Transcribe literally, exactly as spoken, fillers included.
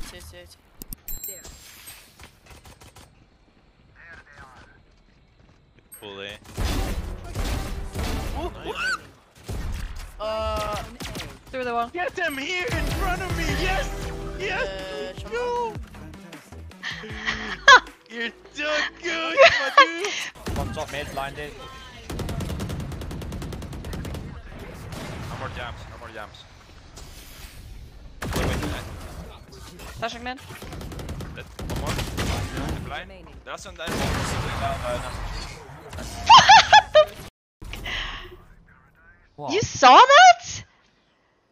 see, see, see. There. Full A. Uh, Through the wall. Get them here in front of me! Yes! Yes! uh, Go! You're so good, my dude! One top mid, blinded. No more jams, no more jams. Flashing mid. Dead. One more. Blind. That's on that. What? You saw that?